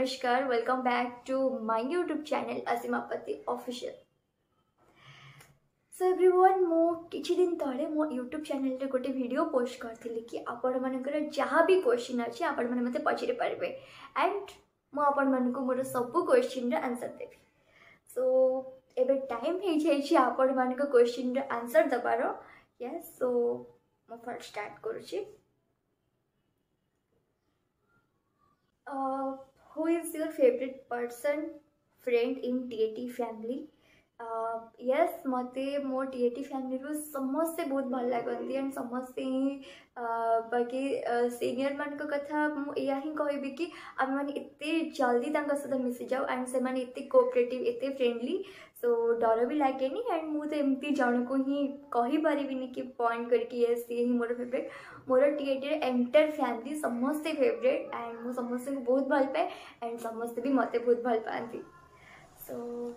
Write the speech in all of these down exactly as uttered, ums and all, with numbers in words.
नमस्कार, welcome back to my YouTube channel Asimapati official. So everyone मो किछि दिन तले मो यूट्यूब चैनल रे गोटे वीडियो पोस्ट करथिली कि आपण मानकर जहाँ भी क्वेश्चन अछि आपण माने मते पचारि पारबे एंड मो आपण मानको मोर सब क्वेश्चन रे आंसर देबी। सो एबे टाइम हे छै छी आपण मानको क्वेश्चन रे आंसर दबारो। यस, सो मो फर्स्ट स्टार्ट करूची। Uh, who is your favorite person, friend in T A T family? Uh, yes, मते मो T A T family रो समस्ते बहुत भल लागंती एंड समस्ते ही बाकी सीनियर मान को कथा मु या ही कहबी कि आम माने इत्ते जल्दी तांका सहित मिसी जाऊ एंड से माने इत्ते कोऑपरेटिव इत्ते फ्रेंडली, सो डर भी लागेनी एंड मु तो एमती जन को ही कहि परिबिनी कि पॉइंट करके यस ये ही मोर फेवरेट। मोर T A T रे एंटायर फैमिली समस्ते फेवरेट एंड मु समस्ते को बहुत भल पाए एंड समस्ते भी मते बहुत भल पाती। So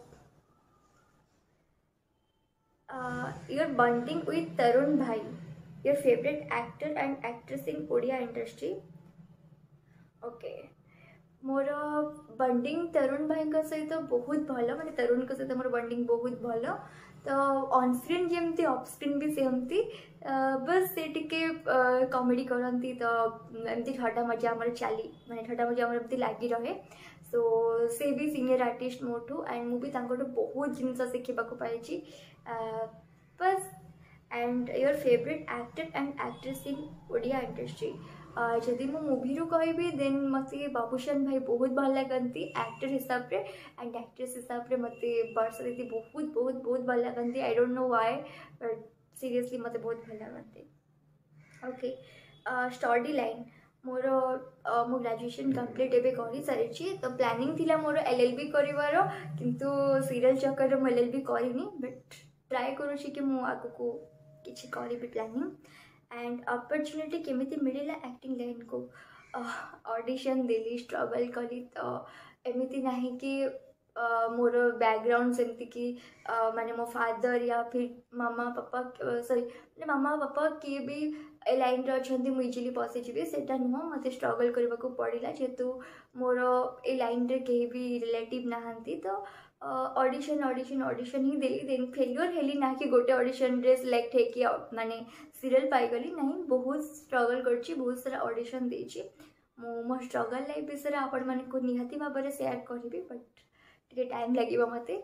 Uh, you're bonding with Tarun Bhai, your favorite actor and actress in Odia industry. Okay, मोर बंडिंग तरुण भाई का सहित तो बहुत भल, माने तरुण का सहित मोर बंडिंग बहुत भल। तो ऑन स्क्रीन जमती ऑफ स्क्रीन भी सेमती, बस से टिके कॉमेडी करती तो एमती ठटा मजा आमर चली माने ठटा मजा आमर एमती लगी रहे। सो से भी सीनियर आर्टिस्ट मोठू एंड मु भी तांकोटू बहुत जिनस शिखा पाई बस। And your favourite actor and actress in Odia industry, जदि मु मूवी रू कहबी देन मते बाबूशान भाई बहुत भल लगती एक्टर हिसाब रे एंड एक्ट्रेस हिसाब रे मते वर्षा दीदी बहुत बहुत बहुत भल लगती। I don't know why but seriously मते बहुत भल लगती। ओके, स्टडी लाइन मोर मो ग्रेजुएशन कंप्लीट एबे करि सारिछि, तो प्लानिंग थिला मोर एलएलबी करिवार, किंतु सीरियल चक्कर मो एलएलबी करिनी बट ट्राए करूछि कि मु आगु को किछि करिबि प्लानिंग। एंड अपॉर्चुनिटी केमिति मिलिला एक्टिंग लाइन को, ऑडिशन देली स्ट्रगल करी, तो एमिति नहीं कि मोर बैकग्राउंड सेमती कि माने मो फादर या फिर मामा पापा सॉरी माने मामा पापा किए भी ए लाइन रे अछंती मु इजिली पसि जिवि सेटा नुह, मते स्ट्रगल करबा को पड़िला जेतु मोर ए लाइन रे केही भी रिलेटिव नाहंती। तो ऑडिशन ऑडिशन ऑडिशन ही देली देन फेल्योर हेली ना कि गोटे ऑडिशन रे सिलेक्ट हे कि माने सीरियल पाई गली नहीं, बहुत स्ट्रगल करछि, बहुत सारा ऑडिशन देछि। मो मो स्ट्रगल लाइफ विषय आपण माने को निहाती भाव में शेयर करिबी बट टिके टाइम लागिबो मते।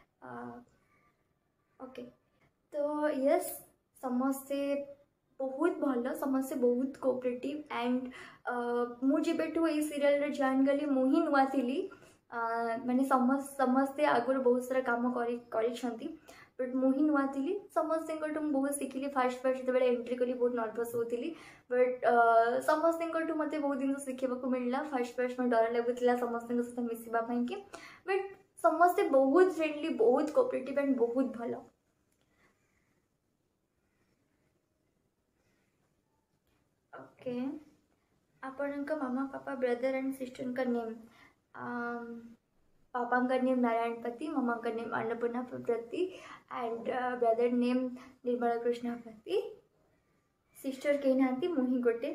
ओके, तो यस समस्ते बहुत भल, समस्ते बहुत कोऑपरेटिव एंड मु जेबेठु ए सीरियल रे जॉइन गली मु ही नुआ थिली, माने समस्त समस्ते आगुर बहुत सारा काम करी करिसंती बट मु ही नुआ थिली। समस्ते को बहुत शिखिली, फास्ट फास्ट जब एंट्री कली बहुत नर्वस होती बट समस्ते को मते बहुत दिन शिखा को मिलला। फास्ट फास्ट मैं डर लगुला समस्ते सहित मिसवा कि बट समस्ते बहुत फ्रेंडली, बहुत कोऑपरेटिव एंड बहुत भल। ओके, आपण का mama papa brother and sister का नेम, पापा का नेम नारायणपति, मामा का name Annapurna Prati and brother name Nirmala Krishnapati, sister कहीं नाती मुही गोटे।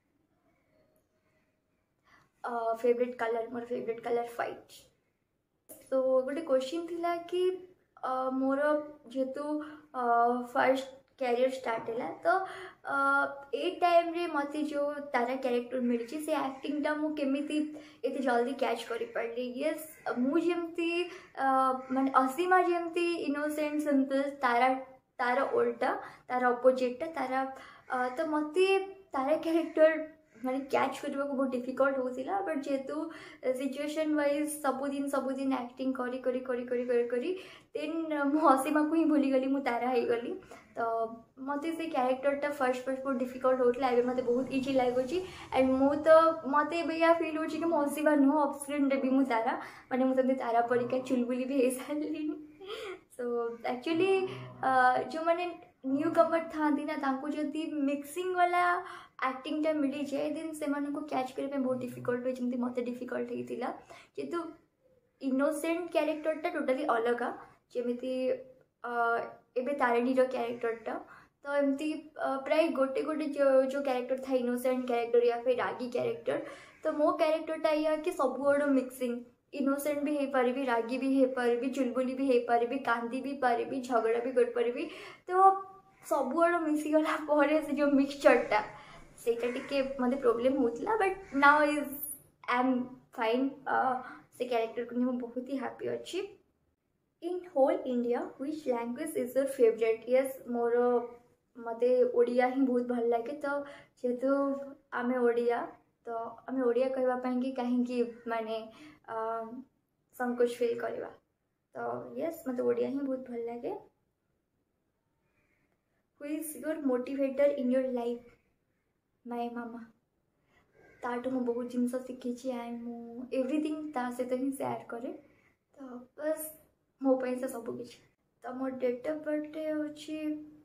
फेवरेट कलर मोर फेवरेट कलर व्हाइट। तो गोटे क्वेश्चन थिला कि uh, मोर जेतु फर्स्ट कैरियर स्टार्ट है तो ए टाइम रे मते जो तारा कैरेक्टर मिली से एक्टिंग टा मु केमिति एते जल्दी कैच करि पारली। यस, मु जेमती माने असीमा जेमती इनोसेंट सिंपल, तारा तारा उल्टा तारा अपोजिट तारा, तो मते तारा कैरेक्टर माने कैच करबा को बहुत डिफिकल्ट होतिला बट जेतु सिचुएशन वाइज सबुदिन सबुदिन एक्टिंग करी करी करी करी करी करी देन मु असीमा को ही भूली गली, मु तारा हो गली। तो मते से कैरेक्टरटा फर्स्ट फर्स्ट बहुत डिफिकल्ट होतला, एबे मते बहुत इजी लागोची एंड मु तो मते एबे या फील होची कि मु असीमा नो ऑफ स्क्रीन रे भी मु तारा माने मु तते तारा परिका चुलबुली भी हे सालिनी। सो एक्चुअली जो माने न्यू कमर था ना तांको जदी मिक्सिंग वाला एक्टिंग टा मिली जाए देन से माने को कैच करबे बहुत डिफिकल्ट हो, जेमती मते डिफिकल्ट हेतिला जेतु इनोसेंट कैरेक्टर टा टोटली अलग आ, जेमिति एबे तारिणी रो कैरेक्टर टा तो एमती प्राय गोटे गोटे जो जो कैरेक्टर था इनोसेंट कैरेक्टर या फिर रागी कैरेक्टर, तो मो कैरेक्टरटा या कि सब आड़ मिक्सिंग, इनोसेंट भी हो पारि, रागी भी हो पारि, चुलबुली भी हो पारि, कांदी भी पारि, झगड़ा भी कर पारि। तो सब आड़ मिसीगला से जो मिक्सचरटा सेटा टिके मते प्रॉब्लम होतला, but now is I am fine. से कैरेक्टर को नहीं बहुत ही हैप्पी अच्छी। In whole India which language is your favourite? Yes, मोर मते ओडिया ही बहुत भल लगे। तो जेहेतु आम ओडिया, तो आम ओडिया कहवाई कि कहीं माने संकोच फिल करवा, तो यस मत ओडिया ही बहुत भल लगे। Who is your motivator in your life? My mama. ताठू मु बहुत जिनस शिखी एंड मु एवरीथिंग ता सहित ही सेयार करे, तो बस मो से सब किसी। तो मो डेट ऑफ बर्थडे होची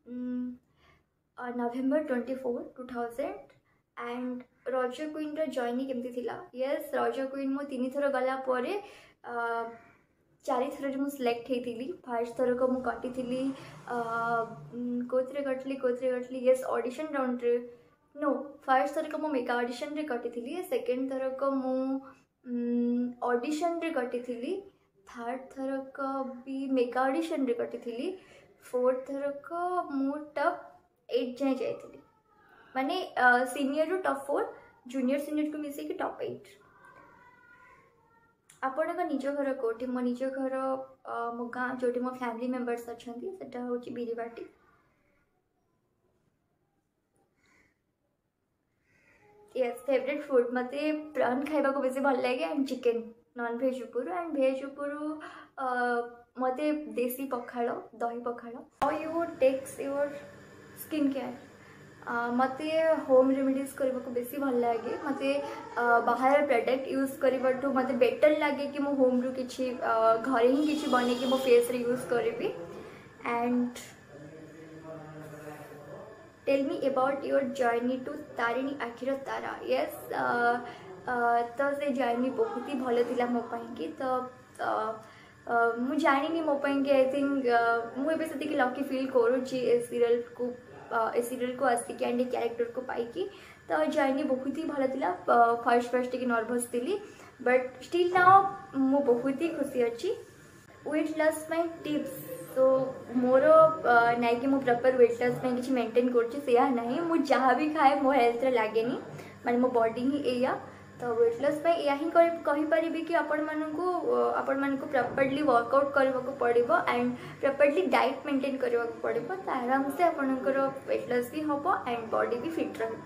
November twenty four two thousand. And रज क्वीन जर्नी केमती थिला? यस, रज क्वीन मो तीन थर गला परे चारि थर मु सिलेक्ट होती। फास्ट थर को मु कटी थी कोथरे कटली कोथरे कटली यस ऑडिशन राउंड रे, नो फास्ट थर को मु मेगा ऑडिशन रे कटी थी। सेकेंड थर को मु ऑडिशन रे कटी थी। थर्ड थर को भी मेगा ऑडिशन रे कटी थी। फोर्थ थर को मु टॉप एट जाए जाइली, माने सीनियर रु टॉप फोर, जूनियर सीनियर को मिसे कि टॉप एट। आपण का निज घर कोठी? मो निज घर मो गाँ जो मो फैमिली मेंबर्स अच्छा से हूँ बिरीबाटी। यस, फेवरेट फूड मते प्रॉन खाइबा को बेसी भल लगे and chicken non veg उपरू। And भेज उपरू मते देसी पखाड़, दही पखाड़। How you takes your skin care? मते होम रेमेडीज करने को बेसी भल लगे। मते बाहर प्रोडक्ट यूज करने मते बेटर लगे कि मो होम रू किछि घरे ही किछि बने कि मो फेस रे यूज करबी। And tell me about your journey to Tarini Akhira Tara. Yes, तो से जर्नी बहुत ही भल थिला मो पई कि। तो मु जानी मो पई कि आई थिंक मु एबे सेति कि लकी फील करूची ए सीरियल को ए सीरियल को आसिक एंड कैरेक्टर को पाई। तो जर्नी बहुत ही भल थिला। फर्स्ट फर्स्ट टी नर्वस थी, बट स्टिल नाउ मु बहुत ही खुशी अच्छी। Weight loss my tips? तो मोर नाई कि मु प्रॉपर वेट लॉस में किसी मेंटेन करा ना, मु जहाँ भी खाए मो हेल्थ रे लगे माने मो बॉडी ही एया। तो वेट लॉस में या ही कहीपरि कि आपण मानकु आपण मानकु प्रॉपर्ली वर्कआउट करने को पड़िबो एंड प्रॉपर्ली डाइट मेंटेन करने को पड़िबो, तो आराम से आपणकर वेट लॉस भी होबो एंड बॉडी भी फिट रहबो।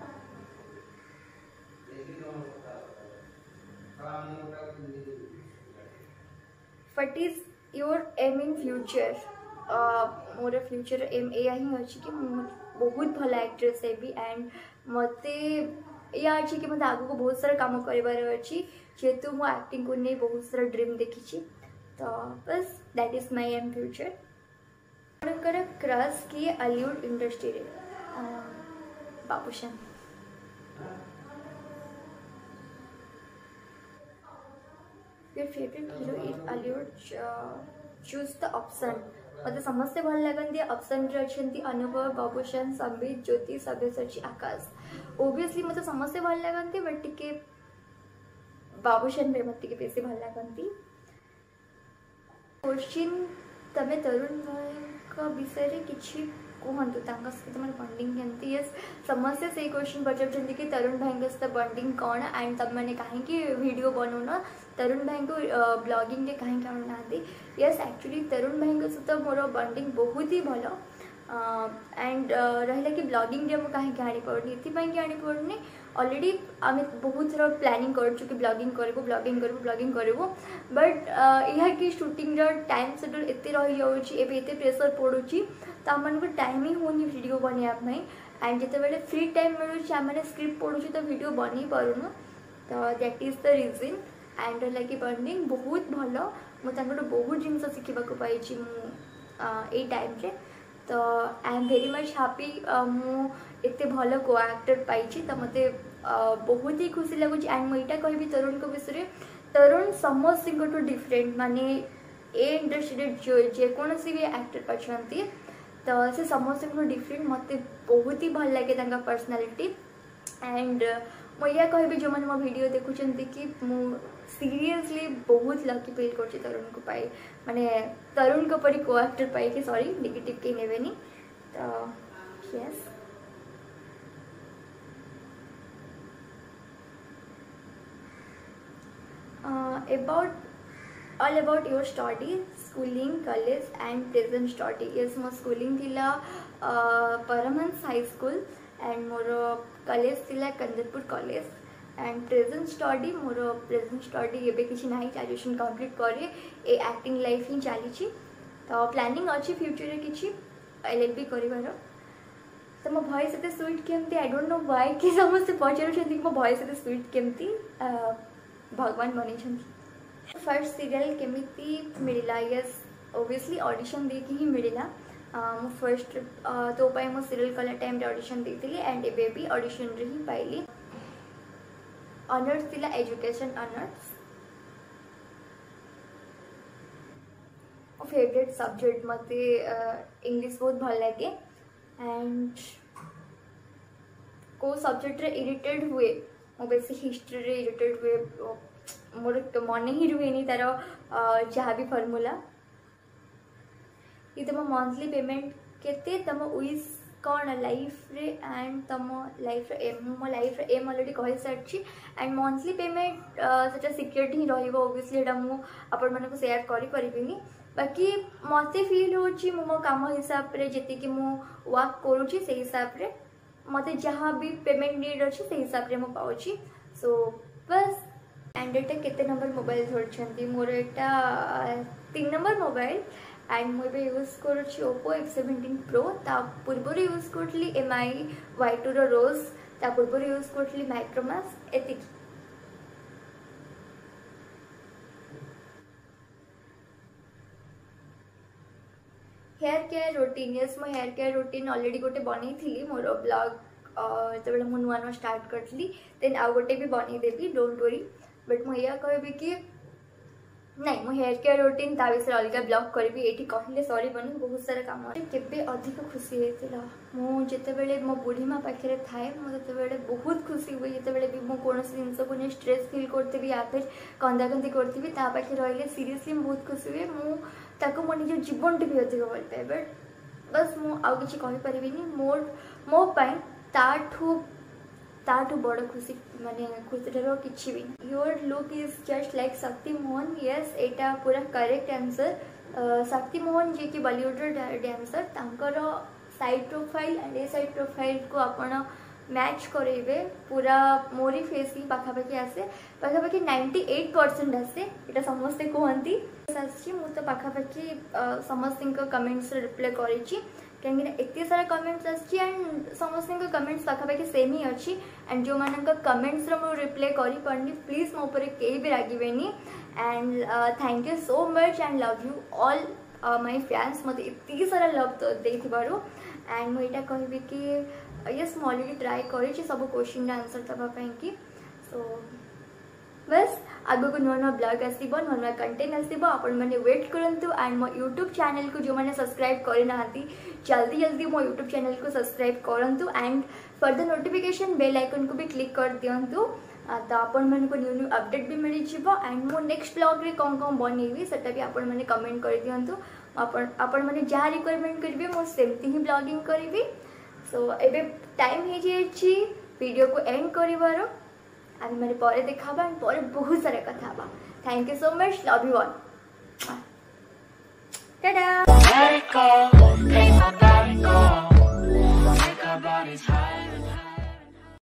What is your aim in future? मोर फ्यूचर एम एया ही अच्छी कि बहुत भल एक्ट्रेस है भी। एंड मते या अच्छी कि मत आगु को बहुत सारा काम करार अच्छी, जेहेतु मो एक्टिंग को नहीं बहुत सारा ड्रीम देखी। तो बस that is my aim future. आपनकर क्रश किए हॉलीवुड इंडस्ट्री रे? Babushan. Your favourite hero in Hollywood? Choose the option. मत समस्ते भल लगती ऑप्शन रे अच्छी अनुभव, बाबूशान, संबित, ज्योति, सब्यसाची, आकाश। ओबियसली मत समस्ते भल लगती, बट टिके बाबूशान रे मत बेसी भल लगती। क्वेश्चन तमे तरुण भाई विषय रे किछि कहतु सहित मैं बंडिंग केमती? यस, समस्ते से क्वेश्चन पचार कि तरुण भाई सहित बंडिंग कौन एंड तुम मैंने कहीं वीडियो बनौन तरुण भाई को ब्लॉगिंग कहीं आणुना। यस, एक्चुअली तरुण भाई सहित मोर बंडिंग बहुत ही भल एंड रहा कि ब्लॉगिंग मुझे कहीं आनी पड़नी ये आनी पड़नी। ऑलरेडी आम बहुत थर प्लानिंग कर ब्लॉगिंग करूँ ब्लॉगिंग करूँ ब्लॉगिंग करूँ, बट यह कि शूटिंग टाइम शेड्यूल एत रही जाए प्रेसर पड़ुची, तो आम को टाइम ही होनी वीडियो बनवाई। एंड जिते फ्री टाइम मिलूँ आम स्क्रिप्ट पढ़ू तो वीडियो बन पारूनु, तो that is the reason. And लगे बंडिंग बहुत भल, मुझे बहुत जिन शिखा पाई यही टाइम रे। तो I am very much happy मुझे भल को एक्टर पाई, तो मत बहुत ही खुशी लगुच। एंड मुझे कहि तरुण को विषय तरुण समस्त डिफरेंट माने ए इंडस्ट्री जो जेकोसी भी एक्टर अच्छा, तो से समस्त डिफरेंट मत बहुत ही भल लगे पर्सनालीटी एंड मुझे कहि जो मैंने मो वीडियो देखुं कि मु सीरियसली बहुत लकी फील कर तरुण को पाई माने तरुण को परी को एक्टर पाई कि सॉरी नेगेटिव कहीं नेबेनी तो yes about all about your study schooling college and present study yes मो स्कूलिंग थिला परमहंस हाई स्कूल एंड मोर कॉलेज थिला Kandarpur college and present study मोर प्रेजेंट स्टडी एबे किसी ना ग्रेजुएशन कंप्लीट करे ए एक्टिंग लाइफ ही चली तो प्लानिंग अच्छी फ्यूचर रे किसी एलएलबी करिवार तो मो वॉइस एते स्वीट केमती आई डोंट नो व्हाई कि समस्त पचारुछथि मो वॉइस एते स्वीट केमती भगवान बनी फर्स्ट सीरियल केमिति मिलला यस ओबियसली ऑडिशन देकी ही मिलला मो फर्स्ट तो पाई मो सीरियल कला टाइम रे ऑडिशन देती एंड एबे भी ऑडिशन रे ही पाइली ऑनर्स थिला एजुकेशन ऑनर्स फेवरेट सब्जेक्ट मते इंग्लिश बहुत भल लगे एंड को सब्जेक्ट रे इरिटेट हुए मो बेसी हिस्ट्री रे इरिटेट हुए मोर मन ही रुएनी तार जहाँ भी फर्मूला ये तुम मंथली पेमेंट केते तुम विश कौन लाइफ रे एंड तुम लाइफ एम मो लाइफ एम ऑलरेडी कहि सारछि एंड मंथली पेमेंट सेटा सिक्योरिट ही रहिबो ओबियसली एटा मु आपण माने को शेयर करि परिबिनी बाकी मते फील होछि मो मो काम हिसाब रे जति कि मु वर्क करूछि से हिसाब रे मते जहाँ भी पेमेंट नीड अछि से हिसाब रे मु पाउछि सो बस एंड एटा केते नंबर मोबाइल धरछंती मोर एटा तीन नंबर मोबाइल एंड मुझे यूज करुच्छी ओप्पो एफ सेवेंटीन प्रो ता पूर्व यूज करी एम आई वाई टू रोज ता पूर्व यूज करी माइक्रोमैक्स एति हेयर केयर रूटीन यस मो हेयर केयर रूटीन ऑलरेडी गोटे बनी थी मोर ब्लॉग जो मुझे नुआ नुआ स्टार्ट करी देन आउ गोटे भी बनईदेवी डोंट वरी बट मुझे कहबी कि नहीं मो हेयर केयर रूटीन ता विषय अलग ब्लॉग करी ये कहले सरी बनी बहुत सारा काम केबे अधिक खुशी होता मु जितेबले मो बुढ़ी माँ पाखे थाए मुझे बहुत खुशी हुए जितेबले भी मुझे कौन जिनस को नहीं स्ट्रेस फील करती या फिर कंदा कंदी करी पाखे रही सीरीयसली बहुत खुशी हुए मुझे मो निज जीवन टी भी अधिक भल पाए बट बस मु आउ किसी कहीपरि मोर मो ताठू ताठू बड़ खुशी माने खुशी कि भी your look is just like Shakti Mohan yes एटा पूरा करेक्ट आंसर शक्ति मोहन जी की बॉलीवुड डांसर तांकर side profile and a side profile को आपण मैच करेबे पूरा मोरी फेस ही पाखापाखि आसे पाखापाखि नाइंटी एट परसेंट आसे एटा समस्ते कहती आसी मु तो पाखापाखि समस्त कमेंट्स रिप्लाई करी कहीं एत सारा कमेंट्स आसी एंड समस्त कमेंट्स पाखापाखि सेम ही अच्छी एंड जो मान कमेंट्स मुझे रिप्लाई करी पारनी प्लीज मो पर कहीं भी रागबेनी and thank you so much and love you all my fans मत इतनी सारा लव तो देथिबारु एंड मुझे कहबी कि यस मु ऑलरेडी ट्राई करी सब क्वेश्चन आंसर दवाई कि सो बस आगो को नुआ नुआ ब्लॉग आसो नुआ नुआ कंटेंट आसो आपण मैंने वेट करूँ एंड मो यूट्यूब चैनल को जो मैंने सब्सक्राइब करना जल्दी जल्दी मो यूट्यूब चैनल को सब्सक्राइब करूँ and for the notification bell icon को भी क्लिक कर दिंतु तो आपण मैंने न्यू न्यू अपडेट भी मिल जाए एंड मो नेक्स्ट ब्लॉग रे कौन कौन बनइबी सेटा भी आपण मैंने कमेंट कर दिंतु आपण मैंने जहाँ रिक्वायरमेंट करेंगे मुझे सेमती ही ब्लॉगिंग करी सो एबे टाइम हो जाए वीडियो को एंड करिवार आम मैंने पर देखा पर बहुत सारा कथा हवा thank you so much love you all Tata